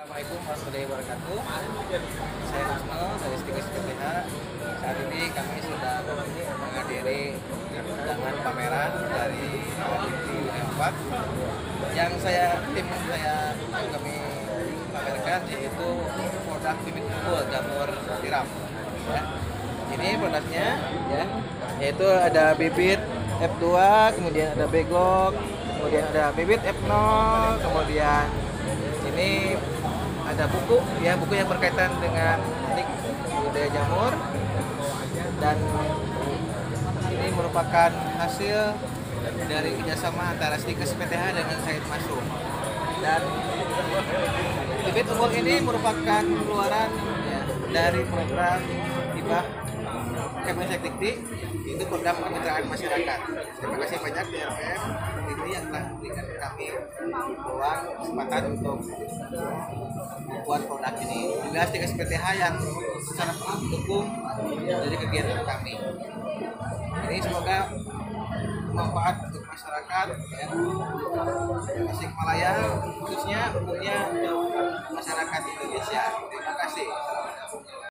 Assalamualaikum warahmatullahi wabarakatuh. Saya Rusno dari Stikes PPH. Saat ini kami sudah menghadiri undangan pameran dari Dikti Dunia 4 yang kami pamerkan yaitu produk bibit unggul jamur tiram. Ya. Ini produknya ya, yaitu ada bibit F2, kemudian ada begok, kemudian ada bibit F0, kemudian ini ada buku yang berkaitan dengan teknik budidaya jamur, dan ini merupakan hasil dari kerjasama antara Stikes PTH dengan Said Masum. Dan bibit unggul ini merupakan keluaran dari program hibah Kemenristek Dikti, itu program kemitraan masyarakat. Terima kasih banyak DRPM Dikti yang telah memberikan kami peluang kesempatan untuk membuat produk ini. Juga Stikes PTH yang secara penuh mendukung dari kegiatan kami. Ini semoga bermanfaat untuk masyarakat Tasikmalaya, khususnya umumnya masyarakat Indonesia. Terima kasih.